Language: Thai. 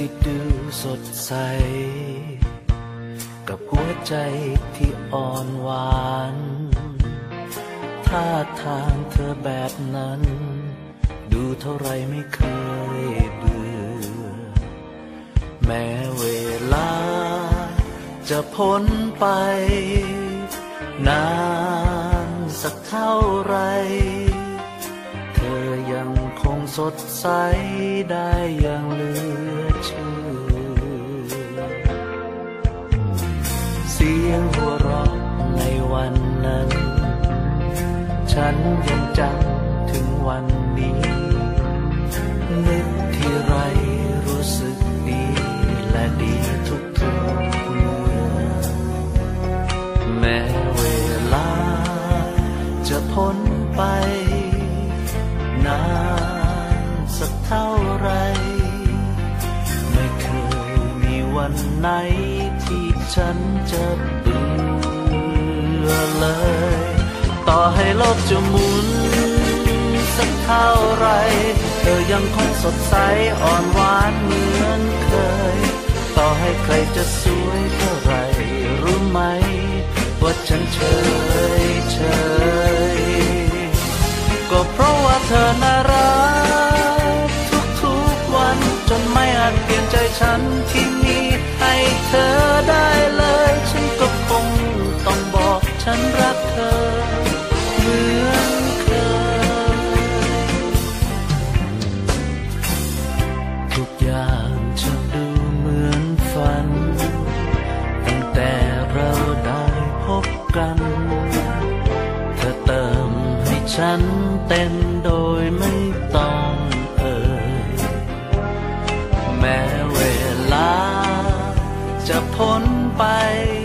ที่ดูสดใสกับหัวใจที่อ่อนหวานท่าทางเธอแบบนั้นดูเท่าไรไม่เคยเบื่อแม้เวลาจะพ้นไปนานสักเท่าไรเธอยังคงสดใสได้อย่างเหลือเชื่อเสียงหัวเราะในวันนั้นฉันยังจำถึงวันนี้นึกที่ไรรู้สึกดีและดีทุกเมื่อแม้เวลาจะพ้นไปนานสักเท่าไรไม่เคยมีวันไหนที่ฉันจะเบื่อเลยต่อให้โลกจะหมุนสักเท่าไรเธอยังคงสดใสอ่อนหวานเหมือนเคยต่อให้ใครจะสวยเท่าไรรู้ไหมว่าฉันเฉยก็เพราะว่าเธอน่ารักทุกวันจนไม่อาจเปลี่ยนใจฉันที่มีให้เธอได้เลยฉันก็คงต้องบอกฉันรักเธอเหมือนเคยทุกอย่างจะดูเหมือนฝันตั้งแต่เราได้พบกันเธอเติมให้ฉันเต็มโดยไม่ต้องแม้เวลาจะพ้นไป